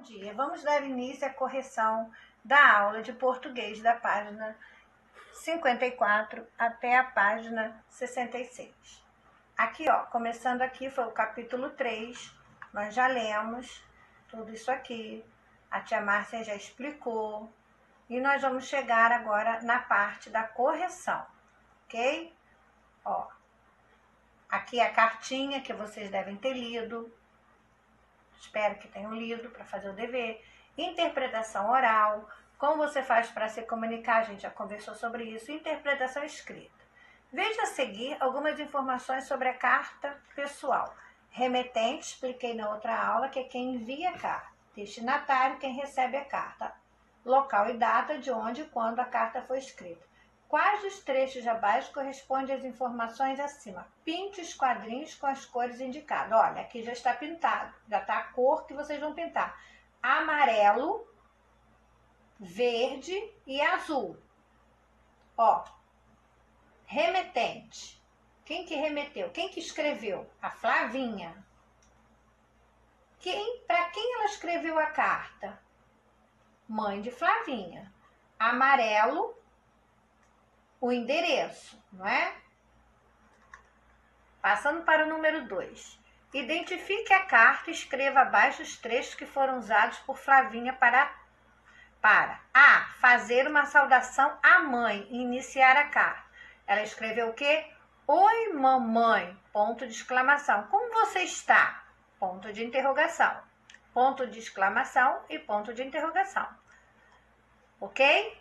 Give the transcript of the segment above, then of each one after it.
dia. Vamos dar início à correção da aula de português da página 54 até a página 66. Aqui, ó, começando aqui foi o capítulo 3, nós já lemos tudo isso aqui, a tia Márcia já explicou, e nós vamos chegar agora na parte da correção, ok? Ó, aqui a cartinha que vocês devem ter lido, espero que tenham lido para fazer o dever. Interpretação oral, como você faz para se comunicar, a gente já conversou sobre isso. Interpretação escrita. Veja a seguir algumas informações sobre a carta pessoal. Remetente, expliquei na outra aula, que é quem envia a carta. Destinatário, quem recebe a carta. Local e data de onde e quando a carta foi escrita. Quais dos trechos abaixo correspondem às informações acima? Pinte os quadrinhos com as cores indicadas. Olha, aqui já está pintado, já está a cor que vocês vão pintar. Amarelo, verde e azul. Ó, remetente. Quem que remeteu? Quem que escreveu? A Flavinha. Para quem ela escreveu a carta? Mãe de Flavinha. Amarelo, o endereço, não é? Passando para o número 2. Identifique a carta e escreva abaixo os trechos que foram usados por Flavinha para A. Fazer uma saudação à mãe e iniciar a carta. Ela escreveu o quê? Oi, mamãe, ponto de exclamação. Como você está? Ponto de interrogação. Ponto de exclamação e ponto de interrogação. Ok?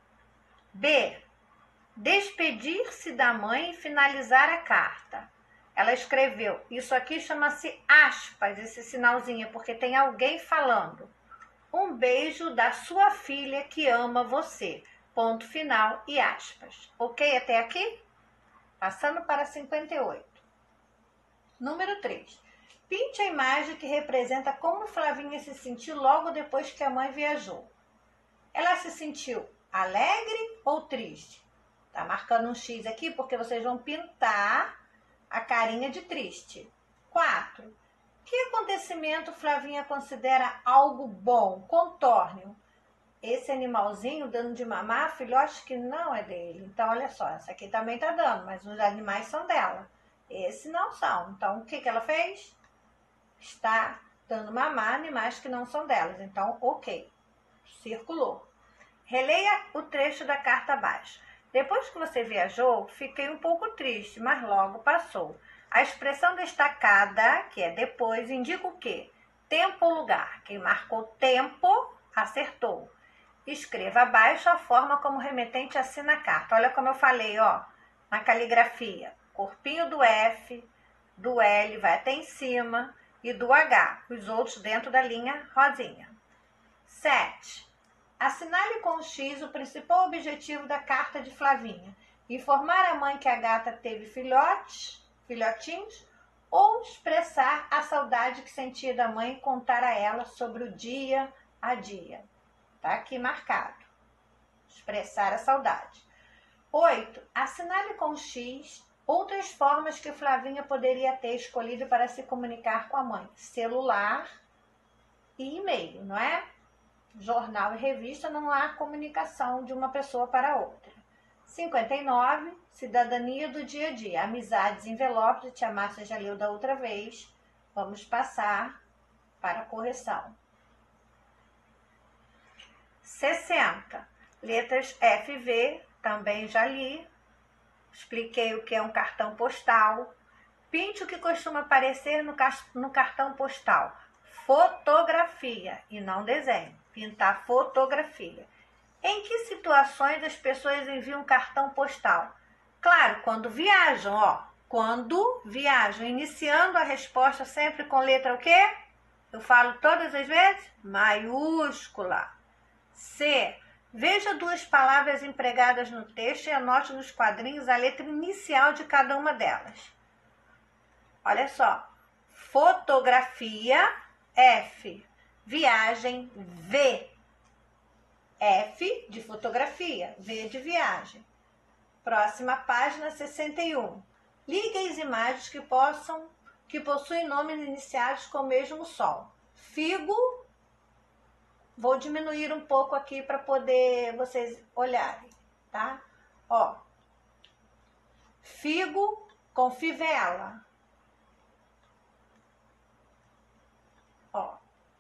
B. Despedir-se da mãe e finalizar a carta. Ela escreveu, isso aqui chama-se aspas, esse sinalzinho, porque tem alguém falando. Um beijo da sua filha que ama você. Ponto final e aspas. Ok até aqui? Passando para 58. Número 3. Pinte a imagem que representa como Flavinha se sentiu logo depois que a mãe viajou. Ela se sentiu alegre ou triste? Tá marcando um X aqui porque vocês vão pintar a carinha de triste. 4. Que acontecimento Flavinha considera algo bom? Contorne-o. Esse animalzinho dando de mamar, filhote que não é dele. Então, olha só, essa aqui também tá dando, mas os animais são dela. Esse não são. Então, o que ela fez? Está dando mamar animais que não são delas. Então, ok. Circulou. Releia o trecho da carta abaixo. Depois que você viajou, fiquei um pouco triste, mas logo passou. A expressão destacada, que é depois, indica o quê? Tempo ou lugar. Quem marcou tempo, acertou. Escreva abaixo a forma como o remetente assina a carta. Olha como eu falei, ó, na caligrafia. Corpinho do F, do L vai até em cima e do H. Os outros dentro da linha rosinha. 7. Assinale com o X o principal objetivo da carta de Flavinha. Informar a mãe que a gata teve filhotinhos, ou expressar a saudade que sentia da mãe e contar a ela sobre o dia a dia. Tá aqui marcado. Expressar a saudade. 8. Assinale com o X outras formas que Flavinha poderia ter escolhido para se comunicar com a mãe. Celular e e-mail, não é? Jornal e revista, não há comunicação de uma pessoa para outra. 59. Cidadania do dia a dia. Amizades, envelopes, a tia Márcia já leu da outra vez. Vamos passar para a correção. 60. Letras F e V, também já li. Expliquei o que é um cartão postal. Pinte o que costuma aparecer no cartão postal. Fotografia e não desenho. Pintar fotografia. Em que situações as pessoas enviam cartão postal? Claro, quando viajam, ó. Quando viajam. Iniciando a resposta sempre com letra o quê? Eu falo todas as vezes? Maiúscula. C. Veja duas palavras empregadas no texto e anote nos quadrinhos a letra inicial de cada uma delas. Olha só. Fotografia, F. Viagem, V. F de fotografia, V de viagem. Próxima página, 61. Ligue as imagens que possuem nomes iniciados com o mesmo som. Figo Vou diminuir um pouco aqui para poder vocês olharem, tá? Ó. Figo com fivela. Ó.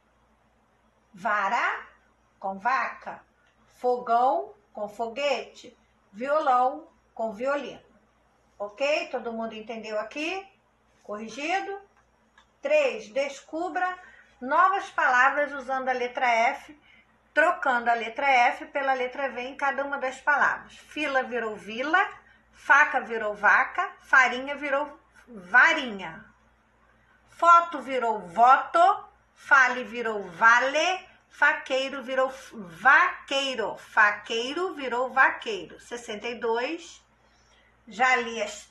Vara com vaca. Fogão com foguete. Violão com violino. Ok? Todo mundo entendeu aqui? Corrigido? 3. Descubra novas palavras usando a letra F, trocando a letra F pela letra V em cada uma das palavras. Fila virou vila, faca virou vaca, farinha virou varinha. Foto virou voto, fale virou vale, faqueiro virou vaqueiro, faqueiro virou vaqueiro. 62. Já li as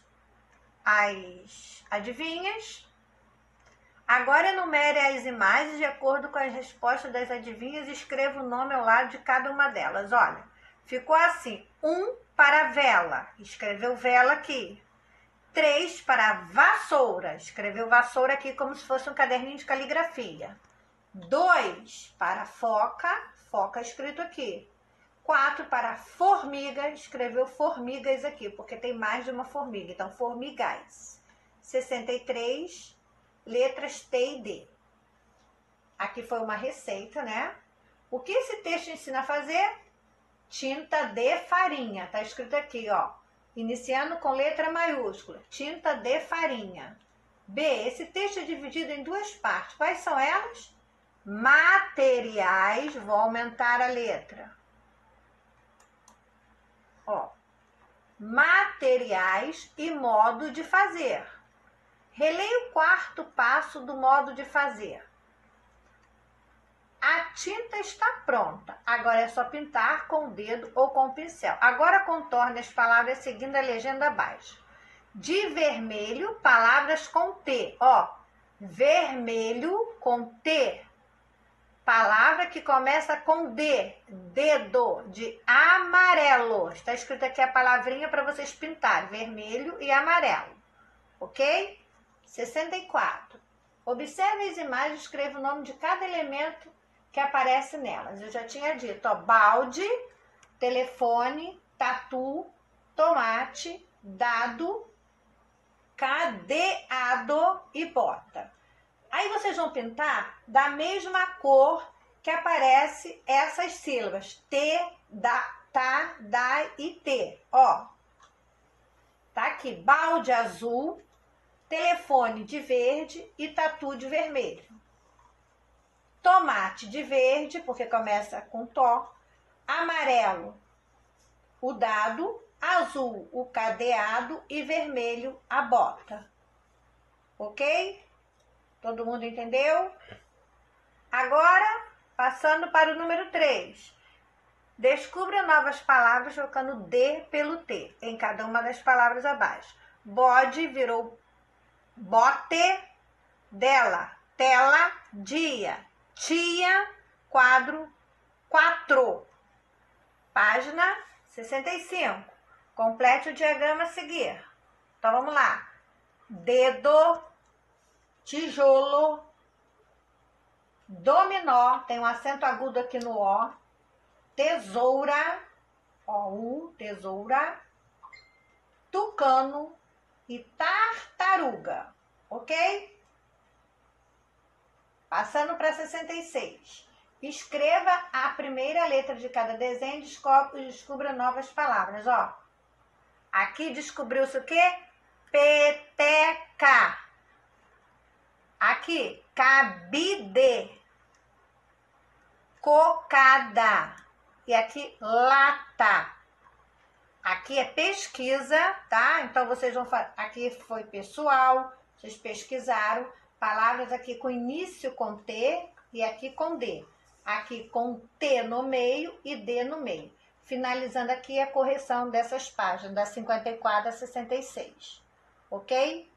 adivinhas. Agora enumere as imagens de acordo com as respostas das adivinhas e escreva o nome ao lado de cada uma delas. Olha, ficou assim: 1 para vela, escreveu vela aqui. 3 para vassoura, escreveu vassoura aqui como se fosse um caderninho de caligrafia. 2 para foca, foca escrito aqui. 4 para formiga, escreveu formigas aqui, porque tem mais de uma formiga, então formigais. 63, letras T e D. Aqui foi uma receita, né? O que esse texto ensina a fazer? Tinta de farinha, tá escrito aqui, ó. Iniciando com letra maiúscula, tinta de farinha. B, esse texto é dividido em duas partes. Quais são elas? Materiais, vou aumentar a letra. Ó, materiais e modo de fazer. Releia o quarto passo do modo de fazer. A tinta está pronta. Agora é só pintar com o dedo ou com o pincel. Agora contorne as palavras seguindo a legenda abaixo. De vermelho, palavras com T. Ó, vermelho com T. Palavra que começa com D. Dedo. De amarelo. Está escrito aqui a palavrinha para vocês pintarem. Vermelho e amarelo. Ok? 64. Observe as imagens e escreva o nome de cada elemento que aparece nelas. Eu já tinha dito, ó, balde, telefone, tatu, tomate, dado, cadeado e bota. Aí vocês vão pintar da mesma cor que aparece essas sílabas. T, da, tá, da e T. Ó, tá aqui, balde azul, telefone de verde e tatu de vermelho. Tomate de verde, porque começa com tó. Amarelo, o dado. Azul, o cadeado. E vermelho, a bota. Ok? Todo mundo entendeu? Agora, passando para o número 3. Descubra novas palavras trocando D pelo T em cada uma das palavras abaixo. Bode virou bote, dela, tela, dia, tia, quadro, quatro. Página 65. Complete o diagrama a seguir. Então, vamos lá. Dedo, tijolo, dominó, tem um acento agudo aqui no O, tesoura, O-U, tesoura, tucano e tartaruga, ok? Passando para 66. Escreva a primeira letra de cada desenho e descubra novas palavras, ó. Aqui descobriu-se o quê? Peteca. Aqui, cabide. Cocada. E aqui, lata. Aqui é pesquisa, tá? Então, vocês vão fazer... Aqui foi pessoal, vocês pesquisaram. Palavras aqui com início com T e aqui com D. Aqui com T no meio e D no meio. Finalizando aqui a correção dessas páginas, da 54 a 66. Ok?